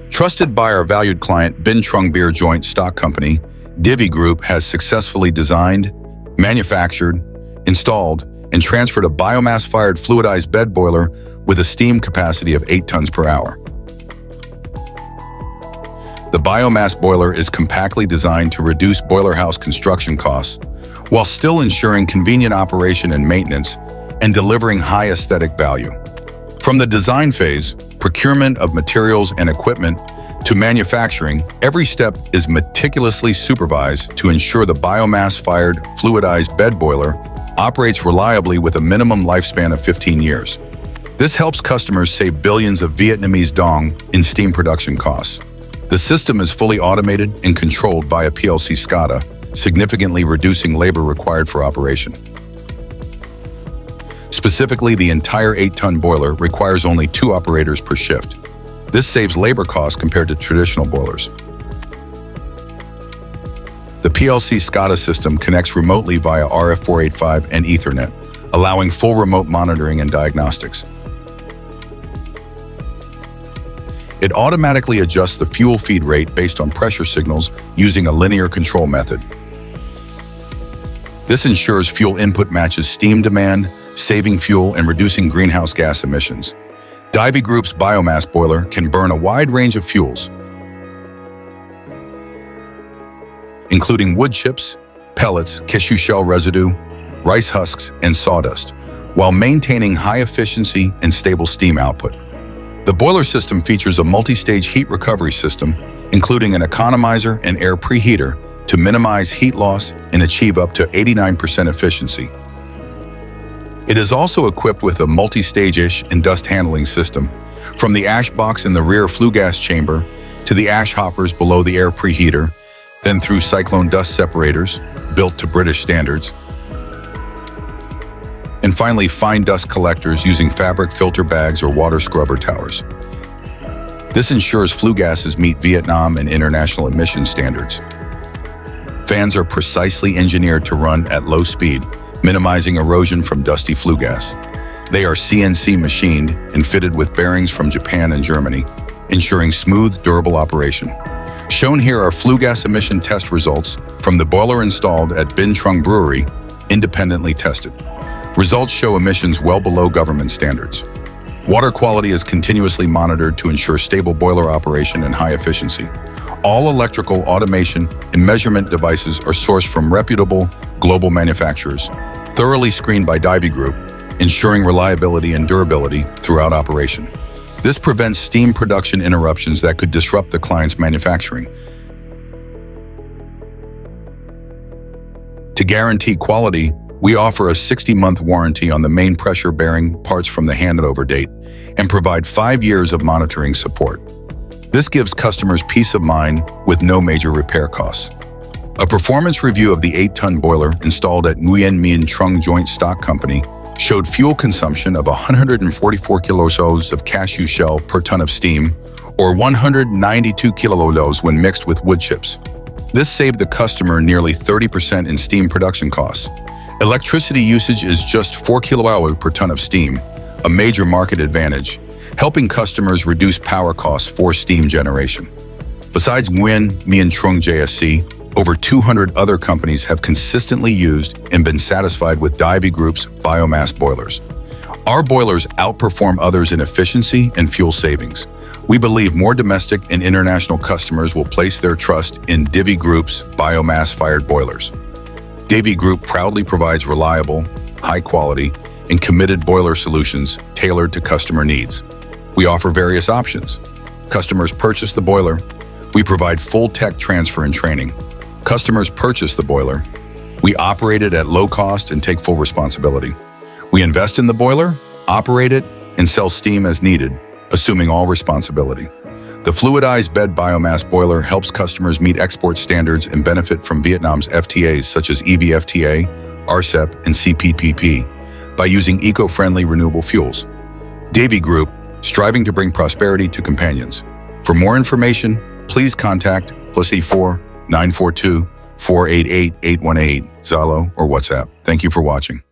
Trusted by our valued client, Binh Trung Beer Joint Stock Company, DIVI Group has successfully designed, manufactured, installed, and transferred a biomass-fired fluidized bed boiler with a steam capacity of 8 tons per hour. The biomass boiler is compactly designed to reduce boiler house construction costs while still ensuring convenient operation and maintenance and delivering high aesthetic value. From the design phase, procurement of materials and equipment, to manufacturing, every step is meticulously supervised to ensure the biomass-fired fluidized bed boiler operates reliably with a minimum lifespan of 15 years. This helps customers save billions of Vietnamese dong in steam production costs. The system is fully automated and controlled via PLC SCADA, significantly reducing labor required for operation. Specifically, the entire 8-ton boiler requires only 2 operators per shift. This saves labor costs compared to traditional boilers. The PLC SCADA system connects remotely via RF485 and Ethernet, allowing full remote monitoring and diagnostics. It automatically adjusts the fuel feed rate based on pressure signals using a linear control method. This ensures fuel input matches steam demand, saving fuel and reducing greenhouse gas emissions. DIVI Group's biomass boiler can burn a wide range of fuels, including wood chips, pellets, cashew shell residue, rice husks, and sawdust, while maintaining high efficiency and stable steam output. The boiler system features a multi-stage heat recovery system, including an economizer and air preheater to minimize heat loss and achieve up to 89% efficiency. It is also equipped with a multi-stage ash and dust handling system, from the ash box in the rear flue gas chamber to the ash hoppers below the air preheater, then through cyclone dust separators, built to British standards, and finally fine dust collectors using fabric filter bags or water scrubber towers. This ensures flue gases meet Vietnam and international emission standards. Fans are precisely engineered to run at low speed, minimizing erosion from dusty flue gas. They are CNC machined and fitted with bearings from Japan and Germany, ensuring smooth, durable operation. Shown here are flue gas emission test results from the boiler installed at Binh Trung Brewery, independently tested. Results show emissions well below government standards. Water quality is continuously monitored to ensure stable boiler operation and high efficiency. All electrical, automation, and measurement devices are sourced from reputable global manufacturers, thoroughly screened by DIVI Group, ensuring reliability and durability throughout operation. This prevents steam production interruptions that could disrupt the client's manufacturing. To guarantee quality, we offer a 60-month warranty on the main pressure bearing parts from the handover date and provide 5 years of monitoring support. This gives customers peace of mind with no major repair costs. A performance review of the 8-ton boiler installed at Nguyen Binh Trung Joint Stock Company showed fuel consumption of 144 kilojoules of cashew shell per ton of steam, or 192 kilojoules when mixed with wood chips. This saved the customer nearly 30% in steam production costs. Electricity usage is just 4 kWh per ton of steam, a major market advantage, helping customers reduce power costs for steam generation. Besides Nguyen Binh Trung JSC, over 200 other companies have consistently used and been satisfied with DIVI Group's biomass boilers. Our boilers outperform others in efficiency and fuel savings. We believe more domestic and international customers will place their trust in DIVI Group's biomass-fired boilers. DIVI Group proudly provides reliable, high-quality, and committed boiler solutions tailored to customer needs. We offer various options. Customers purchase the boiler. We provide full tech transfer and training. Customers purchase the boiler. We operate it at low cost and take full responsibility. We invest in the boiler, operate it, and sell steam as needed, assuming all responsibility. The fluidized bed biomass boiler helps customers meet export standards and benefit from Vietnam's FTAs such as EVFTA, RCEP, and CPTPP by using eco-friendly renewable fuels. DIVI Group, striving to bring prosperity to companions. For more information, please contact +84 942 488 818, Zalo, or WhatsApp. Thank you for watching.